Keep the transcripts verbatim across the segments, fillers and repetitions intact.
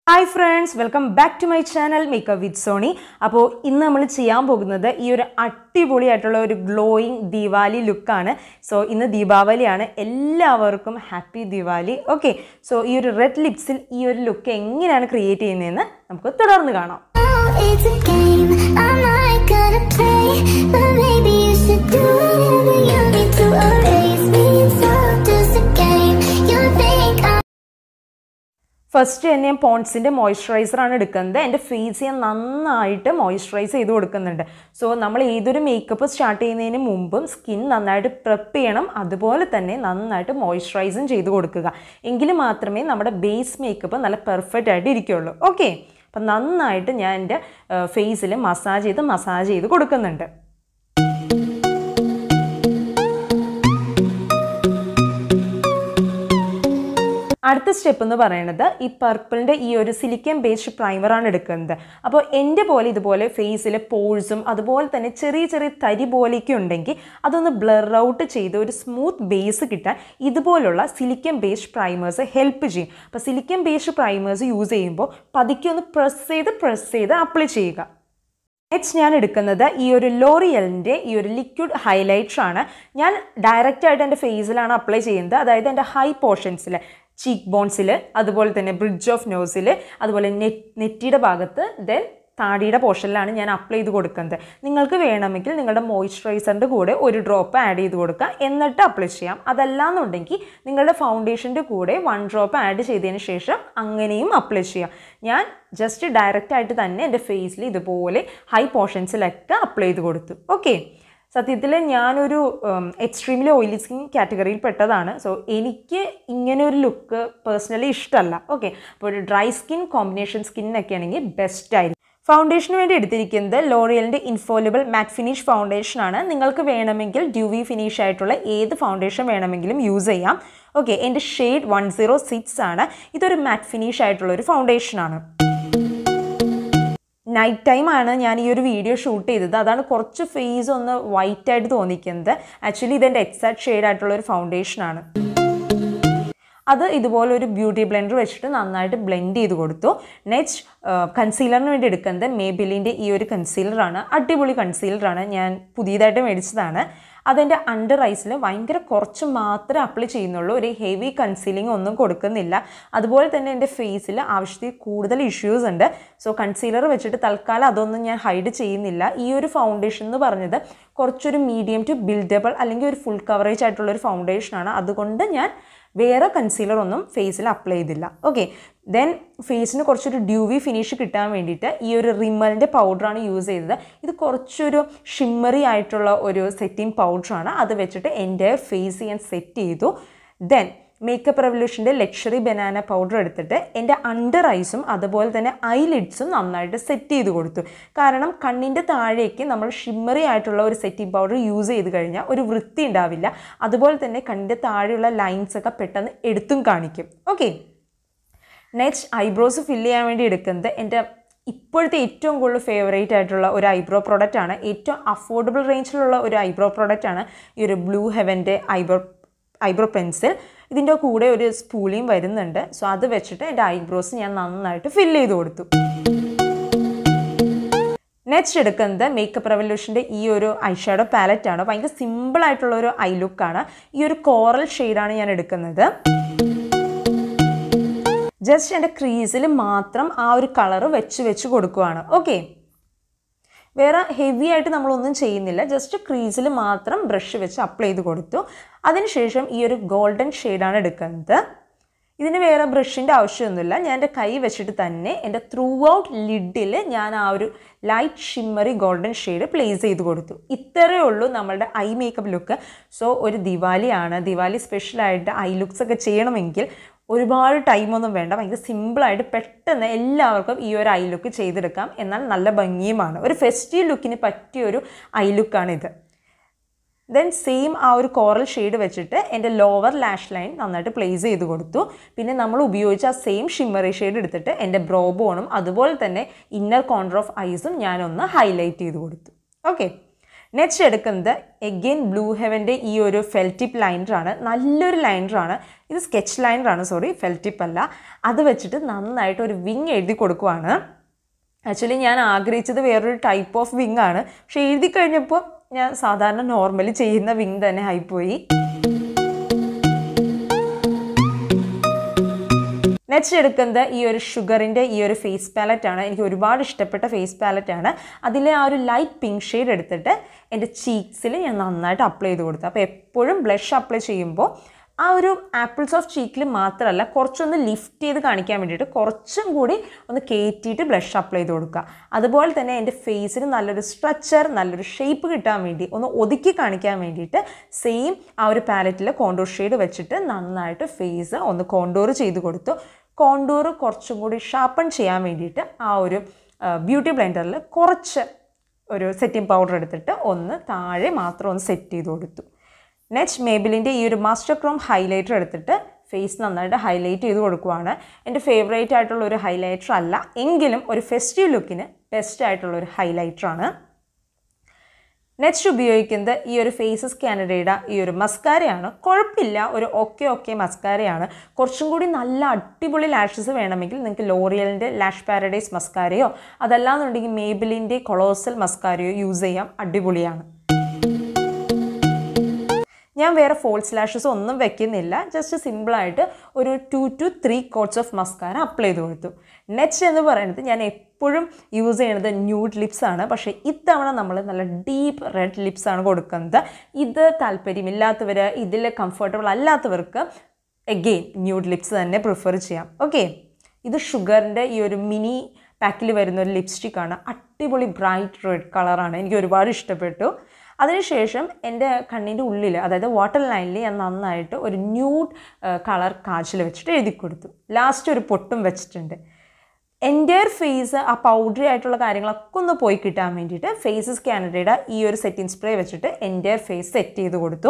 Hi friends, welcome back to my channel Makeup with Sony. അപ്പോൾ ഇന്ന് നമ്മൾ ചെയ്യാൻ പോകുന്നത് ഈ ഒരു അടിപൊളിയായിട്ടുള്ള ഒരു ഗ്ലോയിങ് ദിവാലി ലുക്ക് ആണ്. സോ ഇന്ന് ദീപാവലിയാണ്. എല്ലാവർക്കും ഹാപ്പി ദിവാലി. ഓക്കെ, സോ ഈ ഒരു റെഡ് ലിപ്സിൽ ഈ ഒരു ലുക്ക് എങ്ങനെയാണ് ക്രിയേറ്റ് ചെയ്യുന്നതെന്ന് നമുക്ക് തുടർന്ന് കാണാം. ഫസ്റ്റ് തന്നെ ഞാൻ പോൺസിൻ്റെ മോയ്സ്ചറൈസറാണ് എടുക്കുന്നത്. എൻ്റെ ഫേസ് ഞാൻ നന്നായിട്ട് മോയ്സ്ചറൈസ് ചെയ്ത് കൊടുക്കുന്നുണ്ട്. സോ നമ്മൾ ഏതൊരു മേക്കപ്പ് സ്റ്റാർട്ട് ചെയ്യുന്നതിന് മുമ്പും സ്കിൻ നന്നായിട്ട് പ്രെപ്പ് ചെയ്യണം, അതുപോലെ തന്നെ നന്നായിട്ട് മോയ്സ്ചറൈസും ചെയ്ത് കൊടുക്കുക. എങ്കിൽ മാത്രമേ നമ്മുടെ ബേസ് മേക്കപ്പ് നല്ല പെർഫെക്റ്റ് ആയിട്ട് ഇരിക്കുകയുള്ളൂ. ഓക്കെ, അപ്പം നന്നായിട്ട് ഞാൻ എൻ്റെ ഫേസിൽ മസാജ് ചെയ്ത് മസാജ് ചെയ്ത് കൊടുക്കുന്നുണ്ട്. അടുത്ത സ്റ്റെപ്പ് എന്ന് പറയുന്നത് ഈ പർപ്പിളിൻ്റെ ഈ ഒരു സിലിക്കൺ ബേസ്ഡ് പ്രൈമറാണ് എടുക്കുന്നത്. അപ്പോൾ എൻ്റെ പോലെ ഇതുപോലെ ഫേസിലെ പോഴ്സും അതുപോലെ തന്നെ ചെറിയ ചെറിയ തരി പോലെയൊക്കെ ഉണ്ടെങ്കിൽ അതൊന്ന് ബ്ലർ ഔട്ട് ചെയ്ത് ഒരു സ്മൂത്ത് ബേസ് കിട്ടാൻ ഇതുപോലുള്ള സിലിക്കൺ ബേസ്ഡ് പ്രൈമേഴ്സ് ഹെൽപ്പ് ചെയ്യും. അപ്പോൾ സിലിക്കൺ ബേസ്ഡ് പ്രൈമേഴ്സ് യൂസ് ചെയ്യുമ്പോൾ പതുക്കെ ഒന്ന് പ്രസ് ചെയ്ത് പ്രസ് ചെയ്ത് അപ്ലൈ ചെയ്യുക. നെക്സ്റ്റ് ഞാൻ എടുക്കുന്നത് ഈ ഒരു ലോറിയലിൻ്റെ ഈ ഒരു ലിക്വിഡ് ഹൈലൈറ്റർ ആണ്. ഞാൻ ഡയറക്റ്റായിട്ട് എൻ്റെ ഫേസിലാണ് അപ്ലൈ ചെയ്യുന്നത്. അതായത് എൻ്റെ ഹൈ പോർഷൻസിൽ, ചീക്ക് ബോൺസിൽ, അതുപോലെ തന്നെ ബ്രിഡ്ജ് ഓഫ് നോസിൽ, അതുപോലെ നെറ്റ് നെറ്റിയുടെ ഭാഗത്ത്, ദെൻ താടിയുടെ പോർഷനിലാണ് ഞാൻ അപ്ലൈ ചെയ്ത് കൊടുക്കുന്നത്. നിങ്ങൾക്ക് വേണമെങ്കിൽ നിങ്ങളുടെ മോയ്സ്ചറൈസറിൻ്റെ കൂടെ ഒരു ഡ്രോപ്പ് ആഡ് ചെയ്ത് കൊടുക്കുക, എന്നിട്ട് അപ്ലൈ ചെയ്യാം. അതല്ലാന്നുണ്ടെങ്കിൽ നിങ്ങളുടെ ഫൗണ്ടേഷൻ്റെ കൂടെ വൺ ഡ്രോപ്പ് ആഡ് ചെയ്തതിന് ശേഷം അങ്ങനെയും അപ്ലൈ ചെയ്യാം. ഞാൻ ജസ്റ്റ് ഡയറക്റ്റായിട്ട് തന്നെ എൻ്റെ ഫേസിൽ ഇതുപോലെ ഹൈ പോർഷൻസിലൊക്കെ അപ്ലൈ ചെയ്ത് കൊടുത്തു. ഓക്കെ, സത്യത്തിൽ ഞാനൊരു എക്സ്ട്രീംലി ഓയിലി സ്കിൻ കാറ്റഗറിയിൽ പെട്ടതാണ്. സോ എനിക്ക് ഇങ്ങനെ ഒരു ലുക്ക് പേഴ്സണലി ഇഷ്ടമല്ല. ഓക്കെ, അപ്പോൾ ഒരു ഡ്രൈ സ്കിൻ കോമ്പിനേഷൻ സ്കിന്നൊക്കെ ആണെങ്കിൽ ബെസ്റ്റ് ആയിരിക്കും. ഫൗണ്ടേഷന് വേണ്ടി എടുത്തിരിക്കുന്നത് ലോറിയലിൻ്റെ ഇൻഫോലിബിൾ മാറ്റ് ഫിനിഷ് ഫൗണ്ടേഷനാണ്. നിങ്ങൾക്ക് വേണമെങ്കിൽ ഡ്യൂവി ഫിനിഷ് ആയിട്ടുള്ള ഏത് ഫൗണ്ടേഷൻ വേണമെങ്കിലും യൂസ് ചെയ്യാം. ഓക്കെ, എൻ്റെ ഷെയ്ഡ് വൺ സീറോ സിക്സ് ആണ്. ഇതൊരു മാറ്റ് ഫിനിഷ് ആയിട്ടുള്ള ഒരു ഫൗണ്ടേഷനാണ്. നൈറ്റ് ടൈം ആണ് ഞാൻ ഈ ഒരു വീഡിയോ ഷൂട്ട് ചെയ്തത്. അതാണ് കുറച്ച് ഫേസ് ഒന്ന് വൈറ്റ് ആയിട്ട് തോന്നിക്കുന്നത്. ആക്ച്വലി ഇതെൻ്റെ എക്സാക്ട് ഷെയ്ഡ് ആയിട്ടുള്ള ഒരു ഫൗണ്ടേഷനാണ്. അത് ഇതുപോലെ ഒരു ബ്യൂട്ടി ബ്ലെൻഡർ വെച്ചിട്ട് നന്നായിട്ട് ബ്ലെൻഡ് ചെയ്ത് കൊടുത്തു. നെക്സ്റ്റ് കൺസീലറിന് വേണ്ടി എടുക്കുന്നത് മേബിലിൻ്റെ ഈ ഒരു കൺസീലറാണ്. അടിപൊളി കൺസീലറാണ്, ഞാൻ പുതിയതായിട്ട് മേടിച്ചതാണ്. അതെൻ്റെ അണ്ടർ ഐസിൽ ഭയങ്കര കുറച്ച് മാത്രമേ അപ്ലൈ ചെയ്യുന്നുള്ളൂ. ഒരു ഹെവി കൺസീലിംഗ് ഒന്നും കൊടുക്കുന്നില്ല. അതുപോലെ തന്നെ എൻ്റെ ഫേസിൽ ആവശ്യത്തിൽ കൂടുതൽ ഇഷ്യൂസ് ഉണ്ട്. സോ കൺസീലർ വെച്ചിട്ട് തൽക്കാലം അതൊന്നും ഞാൻ ഹൈഡ് ചെയ്യുന്നില്ല. ഈ ഒരു ഫൗണ്ടേഷൻ എന്ന് പറഞ്ഞത് കുറച്ചൊരു മീഡിയം ടു ബിൽഡബിൾ അല്ലെങ്കിൽ ഒരു ഫുൾ കവറേജ് ആയിട്ടുള്ളൊരു ഫൗണ്ടേഷനാണ്. അതുകൊണ്ട് ഞാൻ വേറെ കൺസീലർ ഒന്നും ഫേസിൽ അപ്ലൈ ചെയ്തില്ല. ഓക്കെ, ദെൻ ഫേസിന് കുറച്ചൊരു ഡ്യൂവി ഫിനിഷ് കിട്ടാൻ വേണ്ടിയിട്ട് ഈ ഒരു റിമ്മലിൻ്റെ പൗഡറാണ് യൂസ് ചെയ്തത്. ഇത് കുറച്ചൊരു ഷിമ്മറി ആയിട്ടുള്ള ഒരു സെറ്റിംഗ് പൗഡറാണ്. അത് വെച്ചിട്ട് എൻ്റെ ഫേസ് ഞാൻ സെറ്റ് ചെയ്തു. ദെൻ മേക്കപ്പ് റെവല്യൂഷൻ്റെ ലക്ഷറി ബനാന പൗഡർ എടുത്തിട്ട് എൻ്റെ അണ്ടർ ഐസും അതുപോലെ തന്നെ ഐലിഡ്സും നന്നായിട്ട് സെറ്റ് ചെയ്ത് കൊടുത്തു. കാരണം കണ്ണിൻ്റെ താഴേക്ക് നമ്മൾ ഷിമ്മറി ആയിട്ടുള്ള ഒരു സെറ്റിംഗ് പൗഡർ യൂസ് ചെയ്ത് കഴിഞ്ഞാൽ ഒരു വൃത്തി ഉണ്ടാവില്ല. അതുപോലെ തന്നെ കണ്ണിൻ്റെ താഴെയുള്ള ലൈൻസൊക്കെ പെട്ടെന്ന് എടുത്തും കാണിക്കും. ഓക്കെ, നെക്സ്റ്റ് ഐബ്രോസ് ഫില്ല് ചെയ്യാൻ വേണ്ടി എടുക്കുന്നത് എൻ്റെ ഇപ്പോഴത്തെ ഏറ്റവും കൂടുതൽ ഫേവറേറ്റ് ആയിട്ടുള്ള ഒരു ഐബ്രോ പ്രോഡക്റ്റാണ്. ഏറ്റവും അഫോർഡബിൾ റേഞ്ചിലുള്ള ഒരു ഐബ്രോ പ്രോഡക്റ്റാണ് ഈ ഒരു ബ്ലൂ ഹെവൻ്റെ ഐബ്രോ ഐബ്രോ പെൻസിൽ. ഇതിൻ്റെ കൂടെ ഒരു സ്പൂളിയും വരുന്നുണ്ട്. സോ അത് വെച്ചിട്ട് എൻ്റെ ഐബ്രോസ് ഞാൻ നന്നായിട്ട് ഫില്ല് ചെയ്ത് കൊടുത്തു. നെക്സ്റ്റ് എടുക്കുന്നത് മേക്കപ്പ് റെവല്യൂഷൻ്റെ ഈ ഒരു ഐഷാഡോ പാലറ്റാണ്. ഭയങ്കര സിമ്പിളായിട്ടുള്ള ഒരു ഐ ലുക്കാണ്. ഈ ഒരു കോറൽ ഷെയ്ഡാണ് ഞാൻ എടുക്കുന്നത്. ജസ്റ്റ് എൻ്റെ ക്രീസിൽ മാത്രം ആ ഒരു കളറ് വെച്ച് വെച്ച് കൊടുക്കുകയാണ്. ഓക്കെ, വേറെ ഹെവി ആയിട്ട് നമ്മളൊന്നും ചെയ്യുന്നില്ല. ജസ്റ്റ് ക്രീസിൽ മാത്രം ബ്രഷ് വെച്ച് അപ്ലൈ ചെയ്ത് കൊടുത്തു. അതിനുശേഷം ഈ ഒരു ഗോൾഡൻ ഷെയ്ഡാണ് എടുക്കുന്നത്. ഇതിന് വേറെ ബ്രഷിൻ്റെ ആവശ്യമൊന്നുമില്ല. ഞാൻ എൻ്റെ കൈ വെച്ചിട്ട് തന്നെ എൻ്റെ ത്രൂ ഔട്ട് ലിഡിൽ ഞാൻ ആ ഒരു light shimmery golden shade place ചെയ്ത് കൊടുത്തു. ഇത്രയേ ഉള്ളൂ നമ്മളുടെ ഐ മേക്കപ്പ് ലുക്ക്. സോ ഒരു ദിവാലിയാണ്, ദിവാലി സ്പെഷ്യലായിട്ട് ഐ ലുക്സ് ഒക്കെ ചെയ്യണമെങ്കിൽ ഒരുപാട് ടൈമൊന്നും വേണ്ട. ഭയങ്കര സിമ്പിളായിട്ട് പെട്ടെന്ന് എല്ലാവർക്കും ഈ ഒരു ഐ ലുക്ക് ചെയ്തെടുക്കാം. എന്നാൽ നല്ല ഭംഗിയുമാണ്. ഒരു ഫെസ്റ്റീവ് ലുക്കിന് പറ്റിയൊരു ഐ ലുക്കാണിത്. ദെൻ സെയിം ആ ഒരു കോറൽ ഷെയ്ഡ് വെച്ചിട്ട് എൻ്റെ ലോവർ ലാഷ് ലൈൻ നന്നായിട്ട് പ്ലേസ് ചെയ്ത് കൊടുത്തു. പിന്നെ നമ്മൾ ഉപയോഗിച്ച ആ സെയിം ഷിമ്മറി ഷെയ്ഡ് എടുത്തിട്ട് എൻ്റെ ബ്രോ ബോണും അതുപോലെ തന്നെ ഇന്നർ കോർണർ ഓഫ് ഐസും ഞാനൊന്ന് ഹൈലൈറ്റ് ചെയ്ത് കൊടുത്തു. ഓക്കെ, നെക്സ്റ്റ് എടുക്കുന്നത് എഗെയിൻ ബ്ലൂ ഹെവൻ്റെ ഈ ഒരു ഫെൽ ടിപ്പ് ലൈനറാണ്. നല്ലൊരു ലൈനറാണ്. ഇത് സ്കെച്ച് ലൈനറാണ്, സോറി ഫെൽ ടിപ്പ് അല്ല. അത് വെച്ചിട്ട് നന്നായിട്ട് ഒരു വിങ് എഴുതി കൊടുക്കുവാണ്. ആക്ച്വലി ഞാൻ ആഗ്രഹിച്ചത് വേറൊരു ടൈപ്പ് ഓഫ് വിങ് ആണ്, പക്ഷെ എഴുതി കഴിഞ്ഞപ്പോൾ ഞാൻ സാധാരണ നോർമലി ചെയ്യുന്ന വിങ് തന്നെ ആയിപ്പോയി. നെക്സ്റ്റ് എടുക്കുന്നത് ഈ ഒരു ഷുഗറിൻ്റെ ഈ ഒരു ഫേസ് പാലറ്റാണ്. എനിക്ക് ഒരുപാട് ഇഷ്ടപ്പെട്ട ഫേസ് പാലറ്റാണ്. അതിലെ ആ ഒരു ലൈറ്റ് പിങ്ക് ഷെയ്ഡ് എടുത്തിട്ട് എൻ്റെ ചീക്സിൽ ഞാൻ നന്നായിട്ട് അപ്ലൈ ചെയ്ത് കൊടുത്തു. അപ്പോൾ എപ്പോഴും ബ്ലഷ് അപ്ലൈ ചെയ്യുമ്പോൾ ആ ഒരു ആപ്പിൾസ് ഓഫ് ചീക്കിൽ മാത്രമല്ല, കുറച്ചൊന്ന് ലിഫ്റ്റ് ചെയ്ത് കാണിക്കാൻ വേണ്ടിയിട്ട് കുറച്ചും കൂടി ഒന്ന് കയറ്റിയിട്ട് ബ്ലഷ് അപ്ലൈ ചെയ്ത് കൊടുക്കുക. അതുപോലെ തന്നെ എൻ്റെ ഫേസിന് നല്ലൊരു സ്ട്രക്ചർ, നല്ലൊരു ഷേപ്പ് കിട്ടാൻ വേണ്ടി, ഒന്ന് ഒതുക്കി കാണിക്കാൻ വേണ്ടിയിട്ട് സെയിം ആ ഒരു പാലറ്റിൽ കോണ്ടൂർ ഷെയ്ഡ് വെച്ചിട്ട് നന്നായിട്ട് ഫേസ് ഒന്ന് കോണ്ടൂർ ചെയ്ത് കൊടുത്തു. കോണ്ടൂർ കുറച്ചും കൂടി ഷാർപ്പൺ ചെയ്യാൻ വേണ്ടിയിട്ട് ആ ഒരു ബ്യൂട്ടി ബ്ലെൻഡറിൽ കുറച്ച് ഒരു സെറ്റിംഗ് പൗഡർ എടുത്തിട്ട് ഒന്ന് താഴെ മാത്രം ഒന്ന് സെറ്റ് ചെയ്ത് കൊടുത്തു. നെക്സ്റ്റ് മേബിലിൻ്റെ ഈ ഒരു മാസ്റ്റർ ക്രോം ഹൈലൈറ്റർ എടുത്തിട്ട് ഫേസ് നന്നായിട്ട് ഹൈലൈറ്റ് ചെയ്ത് കൊടുക്കുവാണ്. എൻ്റെ ഫേവറേറ്റ് ആയിട്ടുള്ള ഒരു ഹൈലൈറ്റർ അല്ല, എങ്കിലും ഒരു ഫെസ്റ്റീവ് ലുക്കിന് ബെസ്റ്റ് ആയിട്ടുള്ള ഒരു ഹൈലൈറ്ററാണ്. നെക്സ്റ്റ് ഉപയോഗിക്കുന്നത് ഈ ഒരു ഫേസസ് കാനഡയുടെ ഈ ഒരു മസ്കാരയാണ്. കുഴപ്പമില്ല, ഒരു ഓക്കെ ഓക്കെ മസ്കാരയാണ്. കുറച്ചും കൂടി നല്ല അടിപൊളി ലാഷസ് വേണമെങ്കിൽ നിങ്ങൾക്ക് ലോറിയലിൻ്റെ ലാഷ് പാരഡൈസ് മസ്കാരയോ അതല്ലാന്നുണ്ടെങ്കിൽ മേബിലിൻ്റെ കൊളോസൽ മസ്കാരയോ യൂസ് ചെയ്യാം, അടിപൊളിയാണ്. ഞാൻ വേറെ ഫോൾസ് ലാഷസ് ഒന്നും വെക്കുന്നില്ല, ജസ്റ്റ് സിമ്പിളായിട്ട് ഒരു two two three coats of mascara apply ചെയ്ത് കൊടുത്തു. നെക്സ്റ്റ് എന്ന് പറയുന്നത് ഞാൻ എപ്പോഴും യൂസ് ചെയ്യുന്നത് ന്യൂഡ് ലിപ്സ് ആണ്. പക്ഷേ ഇത്തവണ നമ്മൾ നല്ല ഡീപ്പ് റെഡ് ലിപ്സ് ആണ് കൊടുക്കുന്നത്. ഇത് താല്പര്യമില്ലാത്തവർ, ഇതിൽ കംഫർട്ടബിൾ അല്ലാത്തവർക്ക് എഗെയിൻ ന്യൂഡ് ലിപ്സ് തന്നെ പ്രിഫർ ചെയ്യാം. ഓക്കെ, ഇത് ഷുഗറിൻ്റെ ഈ ഒരു മിനി പാക്കിൽ വരുന്ന ഒരു ലിപ്സ്റ്റിക്കാണ്. അടിപൊളി ബ്രൈറ്റ് റെഡ് കളറാണ്, എനിക്ക് ഒരുപാട് ഇഷ്ടപ്പെട്ടു. അതിനുശേഷം എൻ്റെ കണ്ണിൻ്റെ ഉള്ളിൽ, അതായത് വാട്ടർ ലൈനിൽ ഞാൻ നന്നായിട്ട് ഒരു ന്യൂഡ് കളർ കാജൽ വെച്ചിട്ട് എഴുതി കൊടുത്തു. ലാസ്റ്റ് ഒരു പൊട്ടും വെച്ചിട്ടുണ്ട്. എൻ്റെ ഫേസ് ആ പൗഡറി ആയിട്ടുള്ള കാര്യങ്ങളൊക്കെ ഒന്ന് പോയി കിട്ടാൻ വേണ്ടിയിട്ട് ഫേസസ് കാനഡയുടെ ഈ ഒരു സെറ്റിംഗ് സ്പ്രേ വെച്ചിട്ട് എൻ്റെ ഫേസ് സെറ്റ് ചെയ്ത് കൊടുത്തു.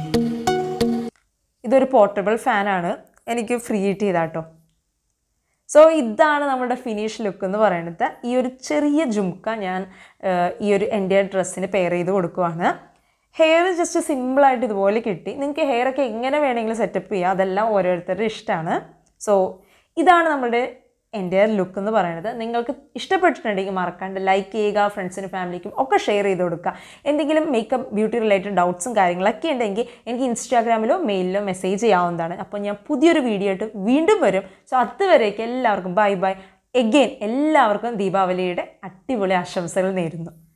ഇതൊരു പോർട്ടബിൾ ഫാനാണ്, എനിക്ക് ഫ്രീ കിട്ടി ചെയ്താട്ടോ. സോ ഇതാണ് നമ്മുടെ ഫിനിഷ് ലുക്ക് എന്ന് പറയുന്നത്. ഈ ഒരു ചെറിയ ജുംക്ക ഞാൻ ഈ ഒരു എൻ്റെ ഡ്രസ്സിന് പെയർ ചെയ്ത് കൊടുക്കുവാണ്. ഹെയർ ജസ്റ്റ് സിമ്പിളായിട്ട് ഇതുപോലെ കിട്ടി. നിങ്ങൾക്ക് ഹെയറൊക്കെ എങ്ങനെ വേണമെങ്കിലും സെറ്റപ്പ് ചെയ്യുക, അതെല്ലാം ഓരോരുത്തരുടെ ഇഷ്ടമാണ്. സോ ഇതാണ് നമ്മുടെ എൻ്റെ ലുക്ക് എന്ന് പറയുന്നത്. നിങ്ങൾക്ക് ഇഷ്ടപ്പെട്ടിട്ടുണ്ടെങ്കിൽ മറക്കാണ്ട് ലൈക്ക് ചെയ്യുക, ഫ്രണ്ട്സിനും ഫാമിലിക്കും ഒക്കെ ഷെയർ ചെയ്ത് കൊടുക്കുക. എന്തെങ്കിലും മേക്കപ്പ് ബ്യൂട്ടി റിലേറ്റഡ് ഡൗട്ട്സും കാര്യങ്ങളൊക്കെ ഉണ്ടെങ്കിൽ എനിക്ക് ഇൻസ്റ്റാഗ്രാമിലോ മെയിലിലോ മെസ്സേജ് ചെയ്യാവുന്നതാണ്. അപ്പോൾ ഞാൻ പുതിയൊരു വീഡിയോ ആയിട്ട് വീണ്ടും വരും. സോ അതുവരേക്കും എല്ലാവർക്കും ബൈ ബൈ. എഗെയിൻ എല്ലാവർക്കും ദീപാവലിയുടെ അടിപൊളി ആശംസകൾ നേരുന്നു.